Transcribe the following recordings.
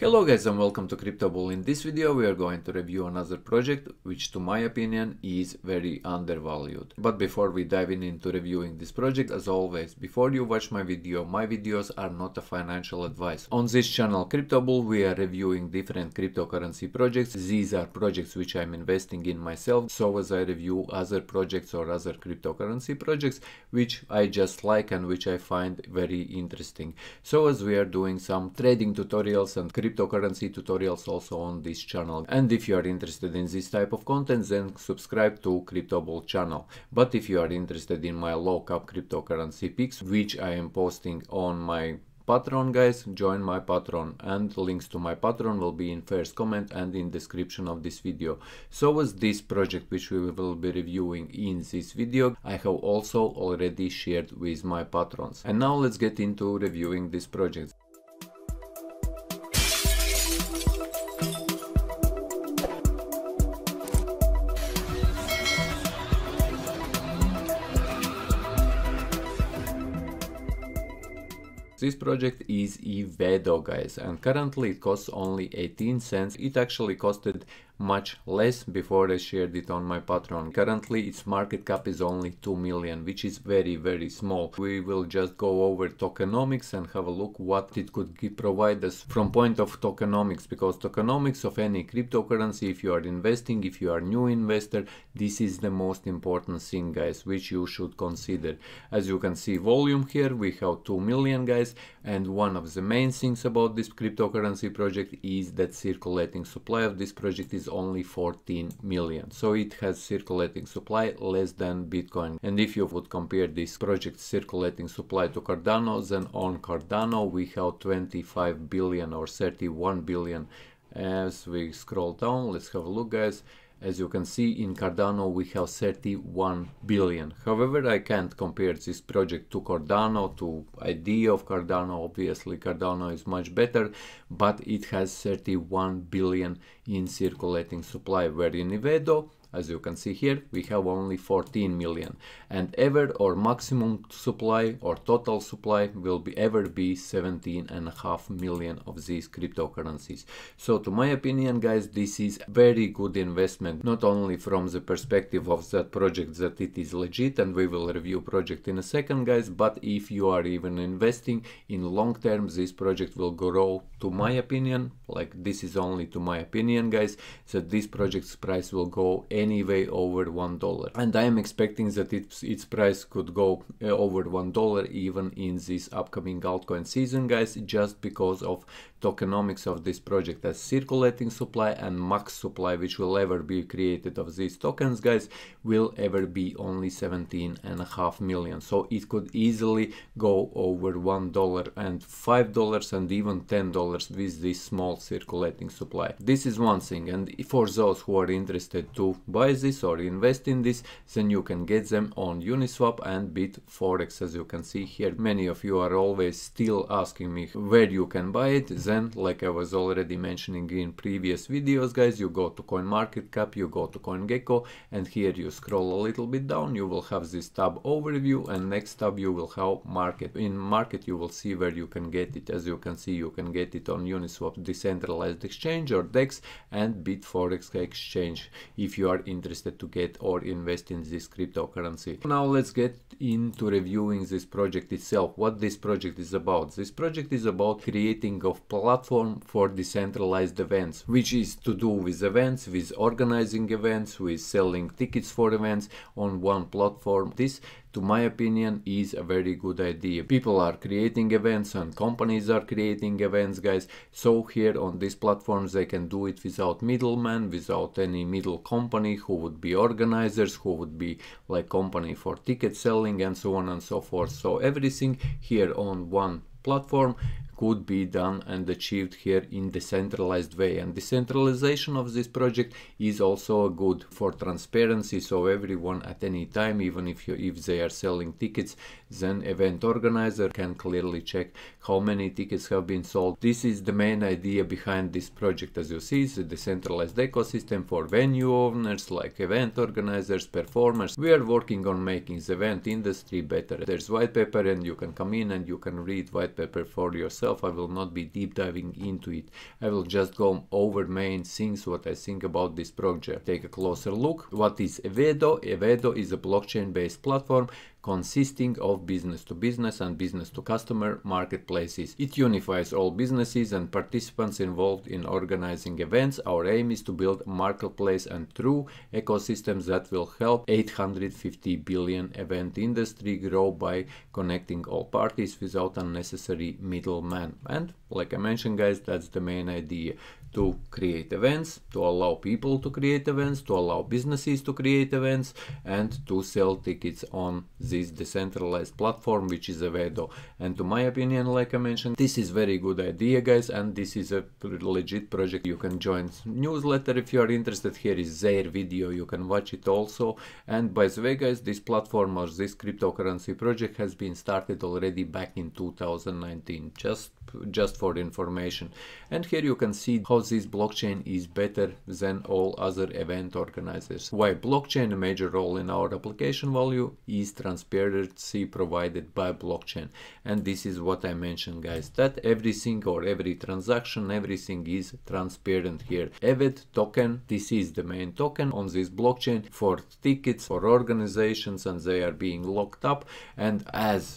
Hello guys and welcome to CryptoBull. In this video we are going to review another project which to my opinion is very undervalued. But before we dive into reviewing this project, as always, before you watch my videos are not a financial advice. On this channel CryptoBull we are reviewing different cryptocurrency projects. These are projects which I'm investing in myself, so as I review other projects or other cryptocurrency projects which I just like and which I find very interesting. So as we are doing some trading tutorials and cryptocurrency tutorials also on this channel, and if you are interested in this type of content, then subscribe to CryptoBull channel. But if you are interested in my low cap cryptocurrency picks which I am posting on my Patreon, guys, join my Patreon, and links to my Patreon will be in first comment and in description of this video. So as this project which we will be reviewing in this video, I have also already shared with my patrons. And now let's get into reviewing this project. This project is Evedo, guys, and currently it costs only 18 cents. It actually costed much less before I shared it on my Patreon. Currently its market cap is only 2 million, which is very small. We will just go over tokenomics and have a look what it could provide us from point of tokenomics, because tokenomics of any cryptocurrency, if you are investing, if you are new investor, this is the most important thing, guys, which you should consider. As you can see, volume here we have 2 million, guys, and one of the main things about this cryptocurrency project is that circulating supply of this project is only 14 million. So it has circulating supply less than Bitcoin. And if you would compare this project's circulating supply to Cardano, then on Cardano we have 25 billion or 31 billion. As we scroll down, let's have a look, guys. As you can see, in Cardano we have 31 billion. However, I can't compare this project to Cardano, to idea of Cardano. Obviously Cardano is much better, but it has 31 billion in circulating supply, where in Evedo, as you can see here, we have only 14 million, and ever or maximum supply or total supply will be 17.5 million of these cryptocurrencies. So to my opinion, guys, this is very good investment, not only from the perspective of that project that it is legit, and we will review project in a second, guys, but if you are even investing in long term, this project will grow, to my opinion, like this is only to my opinion, guys, that this project's price will go anyway over $1, and I am expecting that its price could go over $1 even in this upcoming altcoin season, guys, just because of tokenomics of this project, as circulating supply and max supply which will ever be created of these tokens, guys, will ever be only 17.5 million. So it could easily go over $1 and $5 and even $10 with this small circulating supply. This is one thing, and for those who are interested to buy this or invest in this, then you can get them on Uniswap and Bitforex. As you can see here, many of you are always still asking me where you can buy it. Then, like I was already mentioning in previous videos, guys, you go to CoinMarketCap, you go to CoinGecko, and here you scroll a little bit down, you will have this tab overview, and next tab you will have market. In market you will see where you can get it. As you can see, you can get it on Uniswap decentralized exchange or DEX and Bitforex exchange if you are interested to get or invest in this cryptocurrency. Now let's get into reviewing this project itself, what this project is about. This project is about creating of platform for decentralized events, which is to do with events, with organizing events, with selling tickets for events on one platform. This, to my opinion, is a very good idea. People are creating events and companies are creating events, guys, so here on these platforms they can do it without middlemen, without any middle company who would be organizers, who would be like company for ticket selling and so on and so forth. So everything here on one platform could be done and achieved here in decentralized way, and decentralization of this project is also good for transparency, so everyone at any time, even if they are selling tickets, then event organizer can clearly check how many tickets have been sold. This is the main idea behind this project. As you see, it's a decentralized ecosystem for venue owners like event organizers, performers. We are working on making the event industry better. There's white paper and you can come in and you can read white paper for yourself myself. I will not be deep diving into it. I will just go over main things what I think about this project. Take a closer look. What is Evedo? Evedo is a blockchain based platform consisting of business to business and business to customer marketplaces. It unifies all businesses and participants involved in organizing events. Our aim is to build a marketplace and true ecosystems that will help 850 billion event industry grow by connecting all parties without unnecessary middleman. And like I mentioned, guys, that's the main idea. To create events, to allow people to create events, to allow businesses to create events, and to sell tickets on this decentralized platform, which is Evedo. And to my opinion, like I mentioned, this is very good idea, guys, and this is a legit project. You can join newsletter if you are interested. Here is their video, you can watch it also. And by the way, guys, this platform or this cryptocurrency project has been started already back in 2019, just for information. And here you can see how this blockchain is better than all other event organizers. Why blockchain? A major role in our application value is transparency provided by blockchain. And this is what I mentioned, guys, that everything or every transaction, everything is transparent here. EVED token, this is the main token on this blockchain for tickets for organizations, and they are being locked up. And as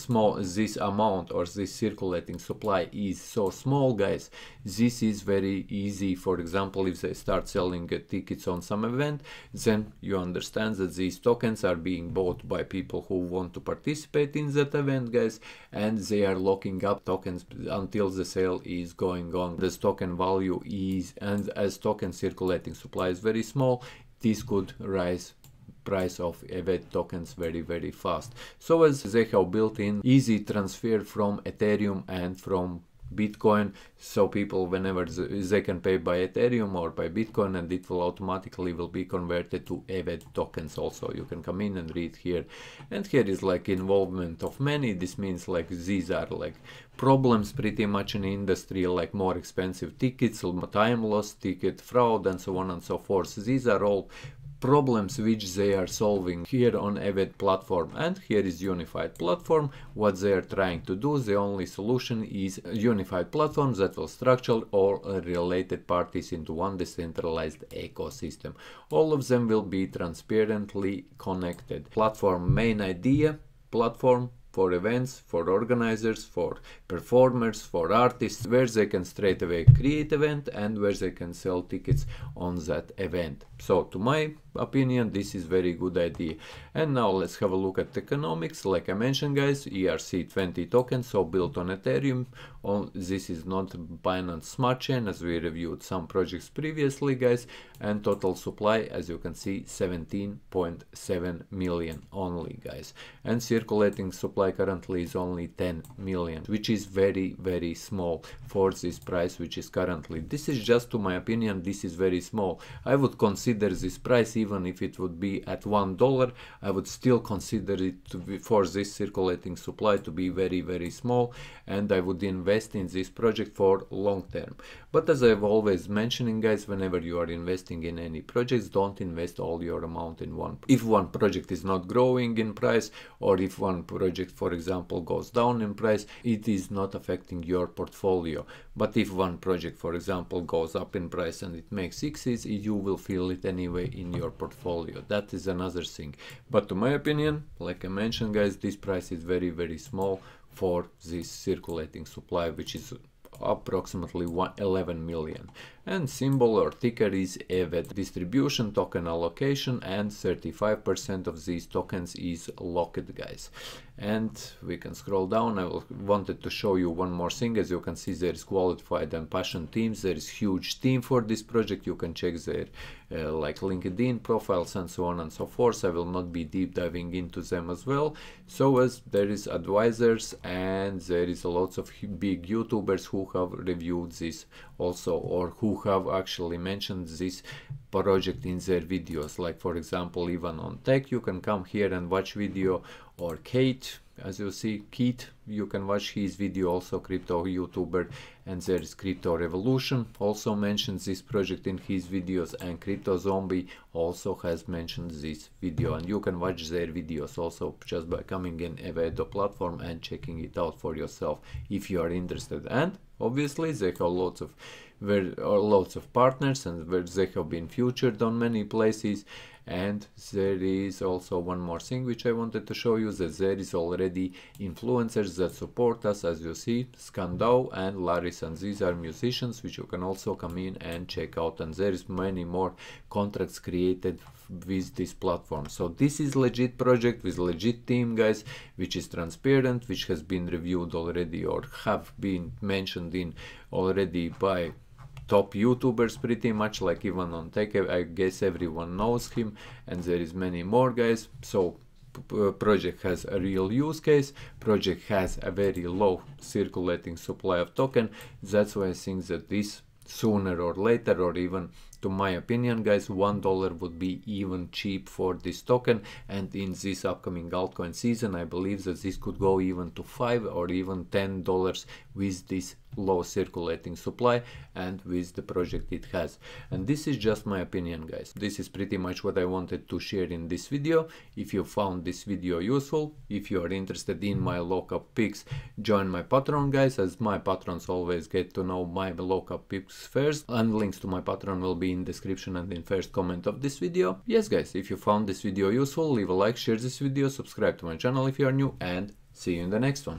this amount or this circulating supply is so small, guys, this is very easy. For example, if they start selling tickets on some event, then you understand that these tokens are being bought by people who want to participate in that event, guys, and they are locking up tokens until the sale is going on. This token value is, and as token circulating supply is very small, this could rise price of EVED tokens very fast. So as they have built in easy transfer from Ethereum and from Bitcoin, so people whenever they can pay by Ethereum or by Bitcoin, and it will automatically will be converted to EVED tokens also. You can come in and read here, and here is like involvement of many. This means like these are like problems pretty much in the industry, like more expensive tickets, time loss, ticket fraud, and so on and so forth. These are all problems which they are solving here on EVED platform. And here is unified platform. What they are trying to do, the only solution is unified platforms that will structure all related parties into one decentralized ecosystem. All of them will be transparently connected. Platform main idea, platform for events, for organizers, for performers, for artists, where they can straight away create event and where they can sell tickets on that event. So to my opinion, this is very good idea. And now let's have a look at economics. Like I mentioned, guys, ERC20 token, so built on Ethereum. This is not Binance Smart Chain, as we reviewed some projects previously, guys. And total supply, as you can see, 17.7 million only, guys. And circulating supply currently is only 10 million, which is very small for this price, which is currently. This is just, to my opinion, this is very small. I would consider this price, even if it would be at $1, I would still consider it to be, for this circulating supply, to be very small, and I would invest in this project for long term. But as I've always mentioning, guys, whenever you are investing in any projects, don't invest all your amount in one. If one project is not growing in price, or if one project, for example, goes down in price, it is not affecting your portfolio. But if one project, for example, goes up in price and it makes X's, you will feel it anyway in your portfolio. That is another thing. But to my opinion, like I mentioned, guys, this price is very small for this circulating supply, which is approximately 11 million. And symbol or ticker is EVED. Distribution token allocation, and 35% of these tokens is locked, guys. And we can scroll down. I wanted to show you one more thing. As you can see, there is qualified and passion teams. There is huge team for this project. You can check their like LinkedIn profiles and so on and so forth. I will not be deep diving into them as well. So as there is advisors, and there is lots of big YouTubers who have reviewed this also, or who have actually mentioned this project in their videos. Like for example, even on tech, you can come here and watch video, or Kate, as you see, Keith, you can watch his video, also crypto YouTuber, and there is Crypto Revolution also mentions this project in his videos, and Crypto Zombie also has mentioned this video, and you can watch their videos also just by coming in Evedo platform and checking it out for yourself if you are interested. And obviously they have lots of partners, and where they have been featured on many places. And there is also one more thing which I wanted to show you, that there is already influencers that support us, as you see, Skandao and Laris, and these are musicians which you can also come in and check out, and there is many more contracts created with this platform. So this is legit project with legit team, guys, which is transparent, which has been reviewed already or have been mentioned in already by top YouTubers pretty much, like even on Tech, I guess everyone knows him, and there is many more, guys. So project has a real use case, project has a very low circulating supply of token. That's why I think that this sooner or later, or even to my opinion, guys, $1 would be even cheap for this token, and in this upcoming altcoin season I believe that this could go even to $5 or even $10 with this low circulating supply and with the project it has. And this is just my opinion, guys. This is pretty much what I wanted to share in this video. If you found this video useful, if you are interested in my lockup picks, join my Patreon, guys, as my patrons always get to know my lockup picks first, and links to my Patreon will be in description and in first comment of this video. Yes, guys, if you found this video useful, leave a like, share this video, subscribe to my channel if you are new, and see you in the next one.